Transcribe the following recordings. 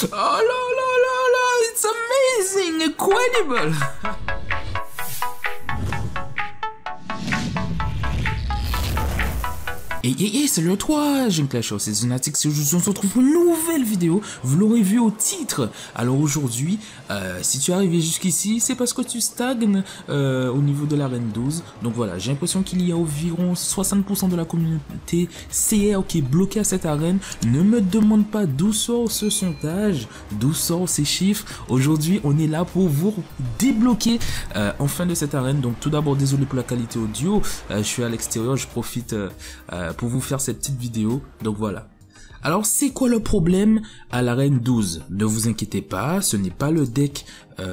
Oh là là là là, it's amazing, incredible. Et salut à toi, j'aime Clash of Seasonatics, je vous retrouve pour une nouvelle vidéo, vous l'aurez vu au titre. Alors aujourd'hui, si tu es arrivé jusqu'ici, c'est parce que tu stagnes au niveau de l'arène 12. Donc voilà, j'ai l'impression qu'il y a environ 60% de la communauté CR qui est bloquée à cette arène. Ne me demande pas d'où sort ce sondage, d'où sort ces chiffres. Aujourd'hui, on est là pour vous débloquer en fin de cette arène. Donc tout d'abord, désolé pour la qualité audio, je suis à l'extérieur, je profite pour vous faire cette petite vidéo. Donc voilà. Alors c'est quoi le problème à l'arène 12? Ne vous inquiétez pas, ce n'est pas le deck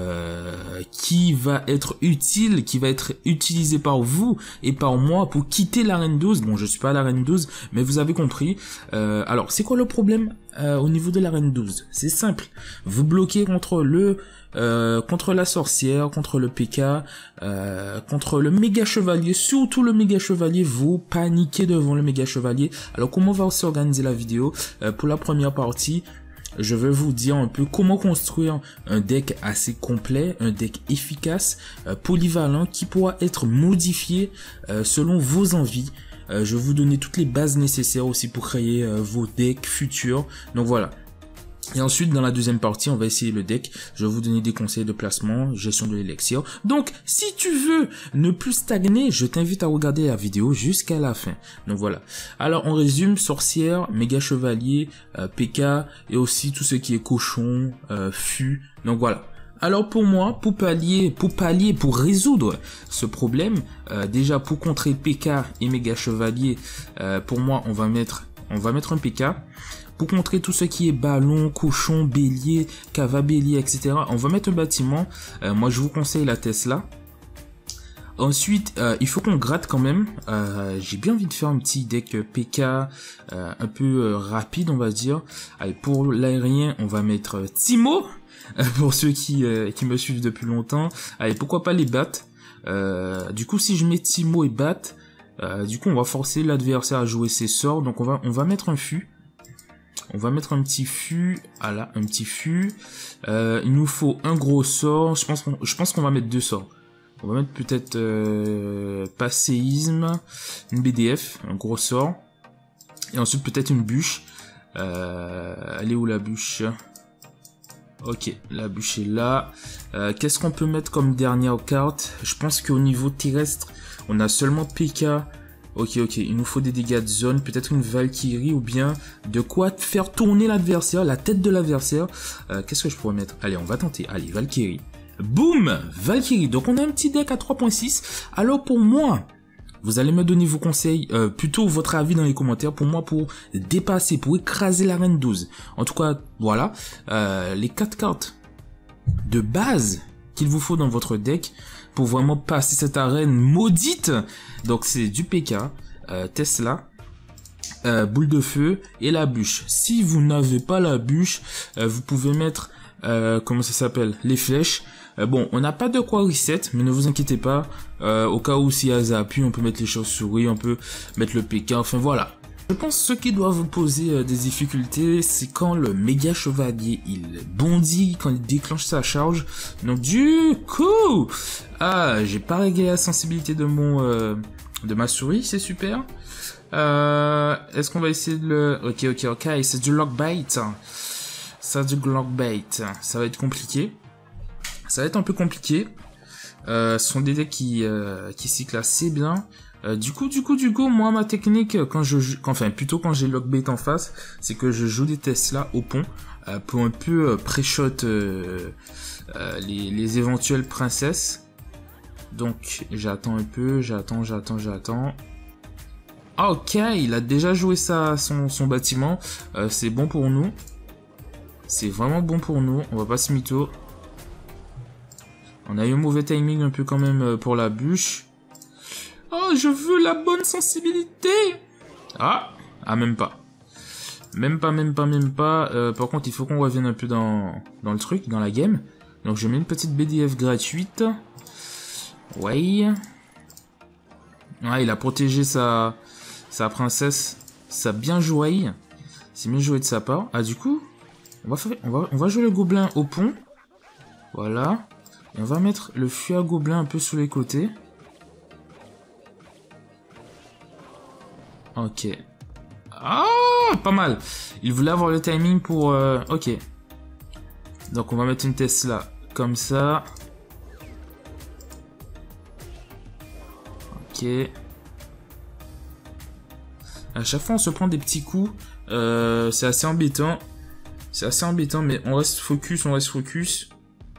qui va être utile, qui va être utilisé par vous et par moi pour quitter l'arène 12. Bon, je suis pas à l'arène 12, mais vous avez compris. Alors c'est quoi le problème au niveau de l'arène 12? C'est simple, vous bloquez contre la sorcière, contre le PK, contre le méga chevalier, surtout le méga chevalier, vous paniquez devant le méga chevalier. Alors comment va s'organiser la vidéo? Pour la première partie, je vais vous dire un peu comment construire un deck assez complet, un deck efficace, polyvalent, qui pourra être modifié selon vos envies. Je vais vous donner toutes les bases nécessaires aussi pour créer vos decks futurs. Donc voilà. Et ensuite, dans la deuxième partie, on va essayer le deck. Je vais vous donner des conseils de placement, gestion de l'élixir. Donc, si tu veux ne plus stagner, je t'invite à regarder la vidéo jusqu'à la fin. Donc voilà. Alors, on résume, sorcière, méga chevalier, PK, et aussi tout ce qui est cochon, fût. Donc voilà. Alors pour moi, pour résoudre ce problème, déjà pour contrer PK et méga chevalier, pour moi, on va mettre un PK. Pour contrer tout ce qui est ballon, cochon, bélier, cava bélier, etc. On va mettre un bâtiment. Moi, je vous conseille la Tesla. Ensuite, il faut qu'on gratte quand même. J'ai bien envie de faire un petit deck PK un peu rapide, on va dire. Allez, pour l'aérien, on va mettre Timo. Pour ceux qui me suivent depuis longtemps. Allez, pourquoi pas les bats. Du coup, si je mets Timo et bat, du coup, on va forcer l'adversaire à jouer ses sorts. Donc, on va mettre un fût. On va mettre un petit fût, voilà, un petit fût. Il nous faut un gros sort. Je pense qu'on va mettre deux sorts. On va mettre peut-être passéisme, une BDF, un gros sort. Et ensuite peut-être une bûche. Elle est où la bûche? Ok, la bûche est là. Qu'est-ce qu'on peut mettre comme dernière carte? Je pense qu'au niveau terrestre, on a seulement PK. Ok, il nous faut des dégâts de zone, peut-être une Valkyrie ou bien de quoi faire tourner l'adversaire, la tête de l'adversaire. Qu'est-ce que je pourrais mettre? Allez, on va tenter. Allez, Valkyrie. Boum! Valkyrie. Donc on a un petit deck à 3.6. Alors pour moi, vous allez me donner vos conseils, plutôt votre avis dans les commentaires pour moi pour dépasser, pour écraser l'arène 12. En tout cas, voilà, les 4 cartes de base qu'il vous faut dans votre deck pour vraiment passer cette arène maudite. Donc c'est du PK, Tesla, boule de feu et la bûche. Si vous n'avez pas la bûche, vous pouvez mettre, comment ça s'appelle, les flèches. Bon, on n'a pas de quoi reset, mais ne vous inquiétez pas. Au cas où s'il y a Zapu, on peut mettre les chauves-souris, on peut mettre le PK, enfin voilà. Je pense que ce qui doit vous poser des difficultés, c'est quand le méga chevalier, il bondit, quand il déclenche sa charge. Donc du coup, j'ai pas réglé la sensibilité de de ma souris, c'est super. Est-ce qu'on va essayer de le... Ok, c'est du lockbait. Ça, du lockbait. Ça va être compliqué. Ça va être un peu compliqué. Ce sont des decks qui cyclent assez bien. Du coup, moi, ma technique, quand j'ai lockbait en face, c'est que je joue des Tesla au pont, pour un peu pré-shot les éventuelles princesses. Donc, j'attends un peu, j'attends. Ah, ok, il a déjà joué son bâtiment, c'est bon pour nous. C'est vraiment bon pour nous, on va pas se mytho. On a eu un mauvais timing un peu quand même pour la bûche. Oh, je veux la bonne sensibilité. Même pas. Même pas. Par contre, il faut qu'on revienne un peu dans le truc, dans la game. Donc, je mets une petite BDF gratuite. Ouais. Il a protégé sa princesse. Ça a bien joué. C'est bien joué de sa part. Ah, du coup, On va jouer le gobelin au pont. Voilà. Et on va mettre le fusil à gobelin un peu sur les côtés. Ok. Ah, pas mal. Il voulait avoir le timing pour... Ok. Donc on va mettre une Tesla comme ça. Ok. À chaque fois on se prend des petits coups. C'est assez embêtant. C'est assez embêtant, mais on reste focus, on reste focus.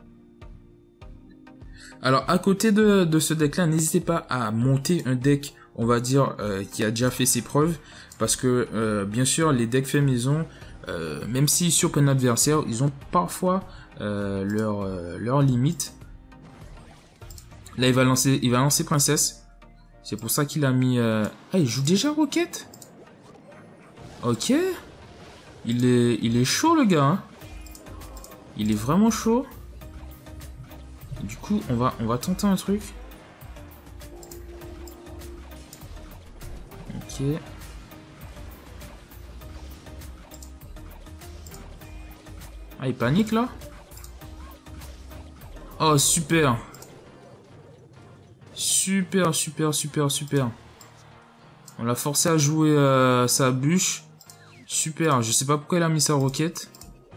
Alors à côté de ce deck là, n'hésitez pas à monter un deck, on va dire, qui a déjà fait ses preuves. Parce que bien sûr les decks fait maison, même s'ils surprennent l'adversaire, ils ont parfois leurs limites. Là il va lancer princesse. C'est pour ça qu'il a mis... Ah, il joue déjà Rocket. Ok. Il est chaud le gars. Hein. Il est vraiment chaud. Du coup, on va tenter un truc. Ok. Ah, il panique là. Oh, super. Super, super, super, super. On l'a forcé à jouer sa bûche. Super, je sais pas pourquoi il a mis sa roquette.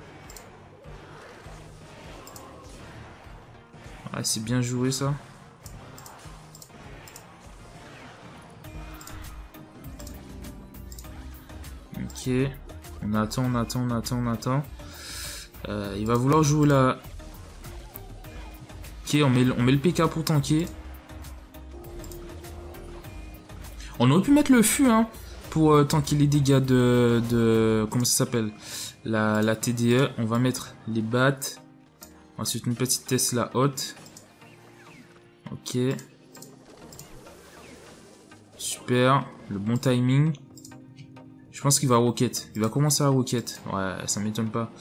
Ah, c'est bien joué ça. Ok. On attend, on attend, on attend, on attend. Il va vouloir jouer la... Ok, on met le PK pour tanker. On aurait pu mettre le fût, hein, pour tanker les dégâts de comment ça s'appelle, la TDE. On va mettre les battes. Ensuite, une petite Tesla haute. Ok. Super. Le bon timing. Je pense qu'il va rocket. Il va commencer à rocket. Ouais, ça m'étonne pas.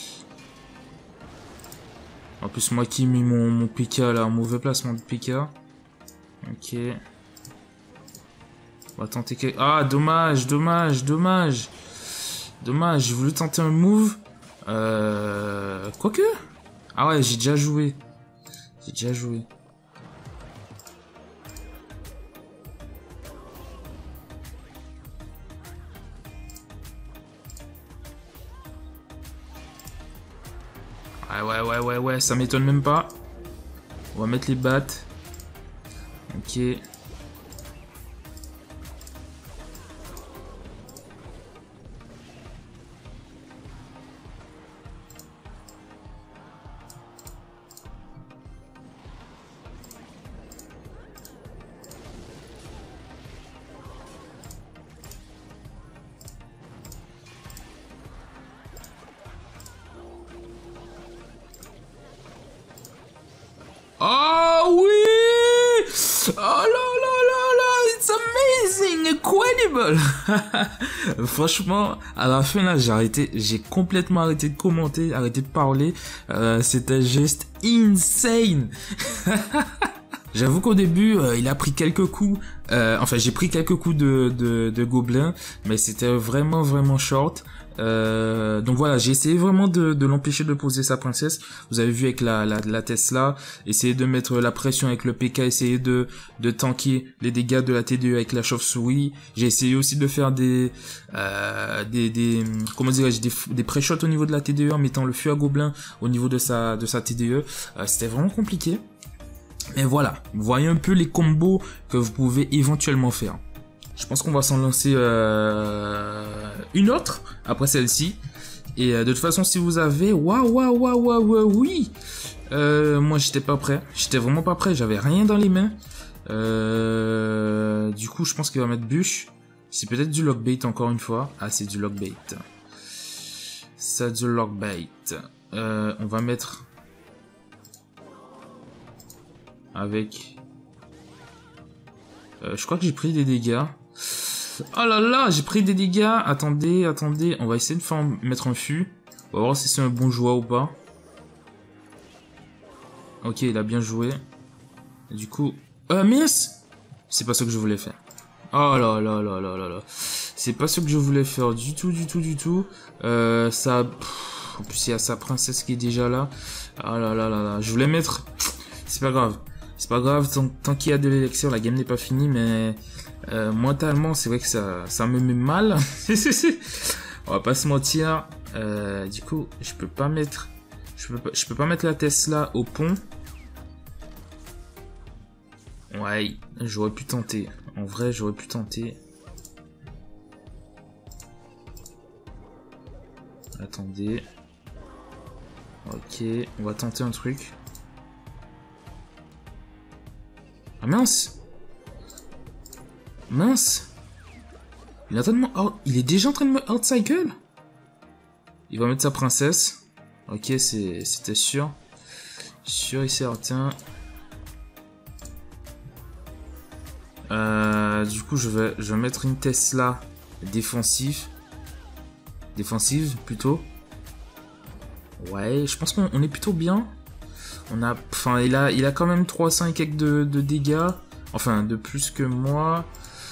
En plus, moi qui ai mis mon PK là, mauvais placement de PK. Ok. On va tenter quelque... Ah, dommage, dommage, dommage. Dommage, j'ai voulu tenter un move. Quoique. Ah ouais, j'ai déjà joué. J'ai déjà joué. Ouais, ça m'étonne même pas. On va mettre les battes. Ok. Oh oui! Oh là là là là! It's amazing! Incredible! Franchement, à la fin là, j'ai complètement arrêté de commenter, arrêté de parler. C'était juste insane! J'avoue qu'au début, il a pris quelques coups. Enfin, j'ai pris quelques coups de gobelin, mais c'était vraiment, vraiment short. Donc voilà, j'ai essayé vraiment de l'empêcher de poser sa princesse. Vous avez vu avec la Tesla, essayer de mettre la pression avec le PK, essayer de tanker les dégâts de la TDE avec la chauve-souris. J'ai essayé aussi de faire des comment dirais-je, des pré-shots au niveau de la TDE en mettant le fût à gobelin au niveau de sa TDE. C'était vraiment compliqué. Mais voilà, vous voyez un peu les combos que vous pouvez éventuellement faire. Je pense qu'on va s'en lancer une autre après celle-ci. Et de toute façon, si vous avez... oui. Moi, j'étais pas prêt. J'étais vraiment pas prêt. J'avais rien dans les mains. Du coup, je pense qu'il va mettre bûche. C'est peut-être du lockbait encore une fois. Ah, c'est du lockbait. C'est du lockbait. On va mettre... avec... je crois que j'ai pris des dégâts. Oh là là, j'ai pris des dégâts. Attendez, attendez. On va essayer de mettre un fût. On va voir si c'est un bon joueur ou pas. Ok, il a bien joué. Et du coup... mince! C'est pas ce que je voulais faire. Oh là là là là là là. C'est pas ce que je voulais faire du tout, du tout, du tout. Ça... En plus, il y a sa princesse qui est déjà là. Ah là là là là. Je voulais mettre... C'est pas grave. C'est pas grave. Tant qu'il y a de l'élixir, la game n'est pas finie. Mais mentalement, c'est vrai que ça me met mal. On va pas se mentir. Du coup, je peux pas mettre... Je peux pas mettre la Tesla au pont. Ouais, j'aurais pu tenter. En vrai, j'aurais pu tenter. Attendez. Ok, on va tenter un truc. Ah mince! Mince! Il est déjà en train de me outcycle? Il va mettre sa princesse. Ok, c'était sûr. Sûr et certain. Du coup, je vais mettre une Tesla défensive. Défensive, plutôt. Ouais, je pense qu'on est plutôt bien. Enfin, il a quand même 300 et quelques de dégâts. Enfin, de plus que moi.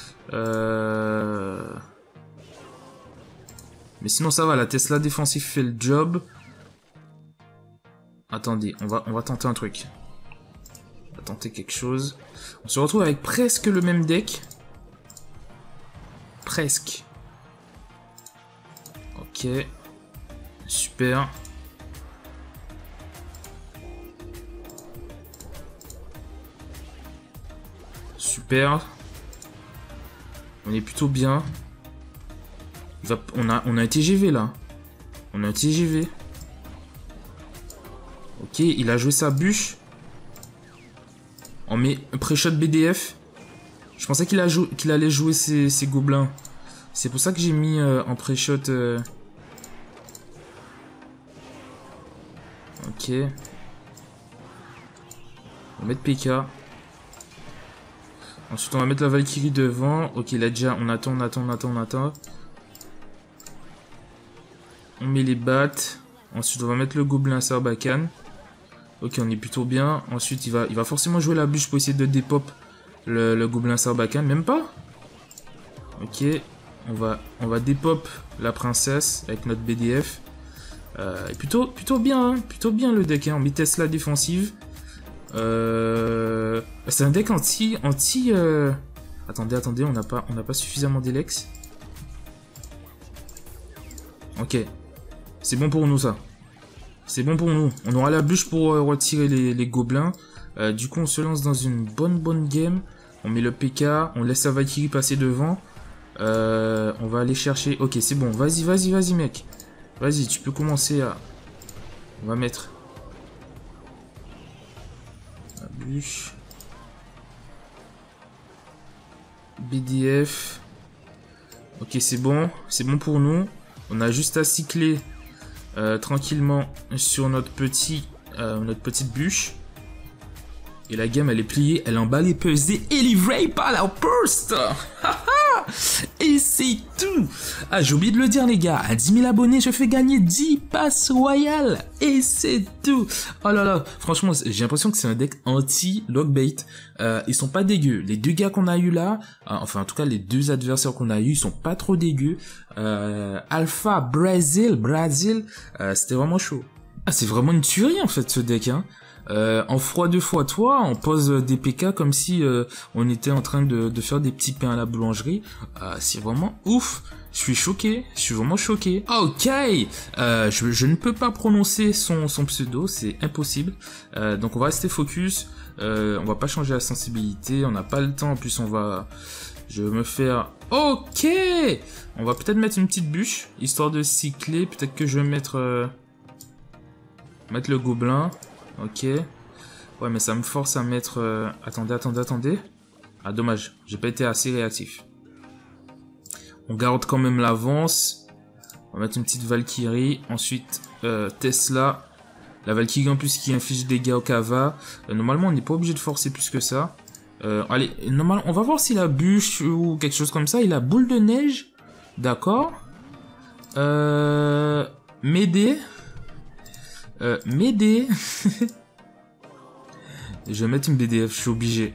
Mais sinon, ça va. La Tesla défensive fait le job. Attendez, on va tenter un truc. On va tenter quelque chose. On se retrouve avec presque le même deck. Presque. Ok. Super. Super. On est plutôt bien. On a un TGV là. On a un TGV. Ok, il a joué sa bûche. On met un pré-shot BDF. Je pensais qu'il allait jouer ses gobelins. C'est pour ça que j'ai mis en pré-shot. Ok. On va mettre PK. Ensuite, on va mettre la Valkyrie devant. Ok, là déjà, on attend. On met les battes. Ensuite, on va mettre le gobelin Sarbacane. Ok, on est plutôt bien. Ensuite, il va forcément jouer la bûche pour essayer de dépop le gobelin Sarbacane. Même pas. Ok, on va dépop la princesse avec notre BDF. Plutôt bien, hein. Plutôt bien le deck. Hein. On met Tesla défensive. C'est un deck anti. Attendez, on n'a pas suffisamment d'Elex. Ok, c'est bon pour nous ça. C'est bon pour nous. On aura la bûche pour retirer les gobelins. Du coup, on se lance dans une bonne game. On met le PK, on laisse la Valkyrie passer devant. On va aller chercher. Ok, c'est bon. Vas-y, mec. Vas-y, tu peux commencer à. On va mettre la bûche. BDF. Ok, c'est bon pour nous. On a juste à cycler tranquillement sur notre petite bûche. Et la game, elle est pliée, elle emballe et pesée et livrée par la poste. Et c'est tout. Ah, j'ai oublié de le dire, les gars. À 10 000 abonnés, je fais gagner 10 passes royales. Et c'est tout. Oh là là. Franchement, j'ai l'impression que c'est un deck anti-lockbait. Ils sont pas dégueux. Les deux gars qu'on a eu là, enfin, en tout cas, les deux adversaires qu'on a eu, ils sont pas trop dégueux. Alpha, Brazil, c'était vraiment chaud. Ah, c'est vraiment une tuerie, en fait, ce deck, hein. En x2x3, on pose des PK comme si on était en train de faire des petits pains à la boulangerie. C'est vraiment ouf. Je suis choqué. Je suis vraiment choqué. Ok. Je ne peux pas prononcer son pseudo. C'est impossible. Donc on va rester focus. On va pas changer la sensibilité. On n'a pas le temps. En plus, je vais me faire... Ok. On va peut-être mettre une petite bûche, histoire de cycler. Peut-être que je vais mettre le gobelin. Ok. Ouais, mais ça me force à mettre... Attendez. Ah, dommage. J'ai pas été assez réactif. On garde quand même l'avance. On va mettre une petite Valkyrie. Ensuite, Tesla. La Valkyrie en plus qui inflige des dégâts au Kava. Normalement, on n'est pas obligé de forcer plus que ça. Allez, normalement, on va voir s'il a bûche ou quelque chose comme ça. Il a boule de neige. D'accord. M'aider. M'aider. Je vais mettre une BDF, je suis obligé.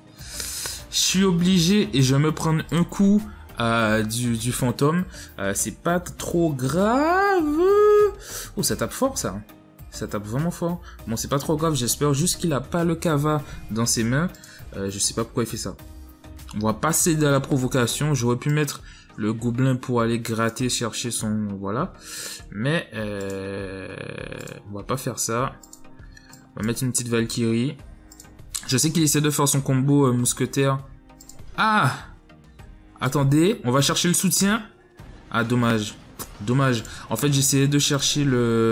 Et je vais me prendre un coup du fantôme. C'est pas trop grave. Oh, ça tape fort, ça. Ça tape vraiment fort. Bon, c'est pas trop grave. J'espère juste qu'il a pas le Kava dans ses mains. Je sais pas pourquoi il fait ça. On va passer de la provocation. J'aurais pu mettre le gobelin pour aller gratter, chercher son... Voilà. Mais, on va pas faire ça. On va mettre une petite Valkyrie. Je sais qu'il essaie de faire son combo mousquetaire. Ah! Attendez, on va chercher le soutien. Ah, dommage. Dommage. En fait, j'essayais de chercher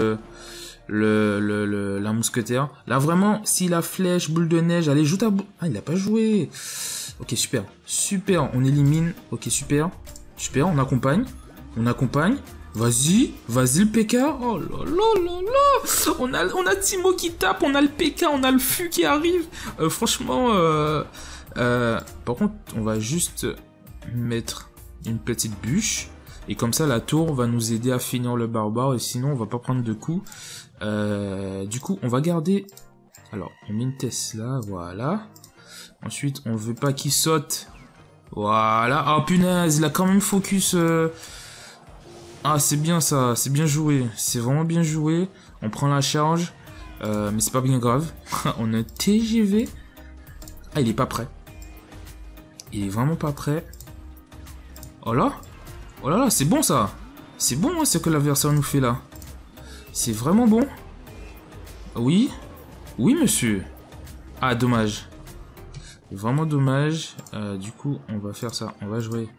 la mousquetaire. Là, vraiment, si la flèche, boule de neige, allez, joue ta boule. Ah, il a pas joué. Ok, super. Super, on élimine. Ok, super. Super, on accompagne. On accompagne. Vas-y, vas-y le PK. Oh là là là là. On a Timo qui tape, on a le PK, on a le FU qui arrive. Franchement, par contre, on va juste mettre une petite bûche. Et comme ça, la tour va nous aider à finir le barbare. Et sinon, on va pas prendre de coups. Du coup, on va garder... Alors, on met une Tesla, voilà. Ensuite, on veut pas qu'il saute. Voilà. Oh punaise, il a quand même focus... Ah, c'est bien ça, c'est bien joué. C'est vraiment bien joué. On prend la charge. Mais c'est pas bien grave. On a un TGV. Ah, il est pas prêt. Il est vraiment pas prêt. Oh là. Oh là là, c'est bon ça. C'est bon hein, ce que l'adversaire nous fait là. C'est vraiment bon. Oui. Oui, monsieur. Ah, dommage. Vraiment dommage. Du coup, on va faire ça. On va jouer.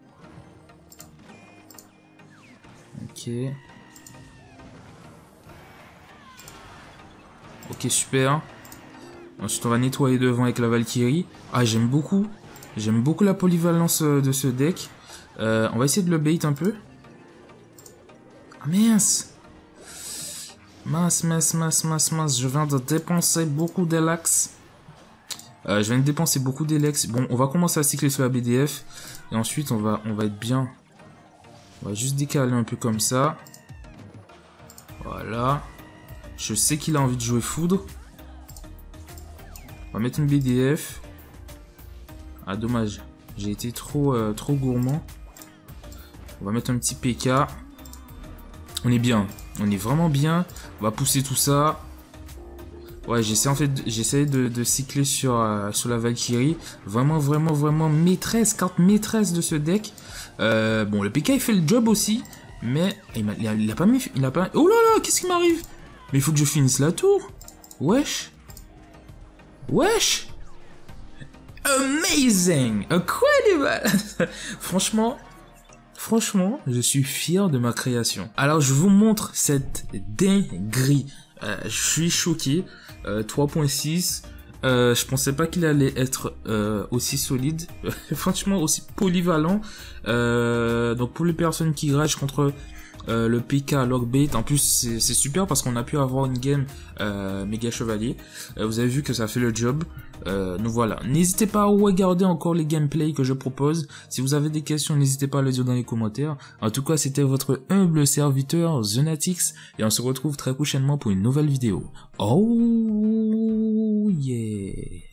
Ok. Ok, super. Ensuite, on va nettoyer devant avec la Valkyrie. Ah, j'aime beaucoup. J'aime beaucoup la polyvalence de ce deck. On va essayer de le bait un peu. Ah, mince. Mince. Je viens de dépenser beaucoup d'Elax. Bon, on va commencer à cycler sur la BDF. Et ensuite, on va être bien. On va juste décaler un peu comme ça. Voilà. Je sais qu'il a envie de jouer foudre. On va mettre une BDF. Ah, dommage. J'ai été trop gourmand. On va mettre un petit PK. On est bien. On est vraiment bien. On va pousser tout ça. Ouais, j'essaie de cycler sur la Valkyrie. Vraiment maîtresse, carte maîtresse de ce deck. Bon, le PK il fait le job aussi. Mais il a pas mis... Oh là là, qu'est-ce qui m'arrive? Mais il faut que je finisse la tour. Wesh. Amazing. Incredible. Franchement, je suis fier de ma création. Alors, je vous montre cette dinguerie. Je suis choqué. 3.6. Je pensais pas qu'il allait être aussi solide. Franchement, aussi polyvalent. Donc, pour les personnes qui ragent contre le PK Lockbait, en plus c'est super parce qu'on a pu avoir une game méga chevalier. Vous avez vu que ça fait le job. Donc voilà, n'hésitez pas à regarder encore les gameplays que je propose. Si vous avez des questions, n'hésitez pas à le dire dans les commentaires. En tout cas, c'était votre humble serviteur Zenatix et on se retrouve très prochainement pour une nouvelle vidéo. Oh yeah.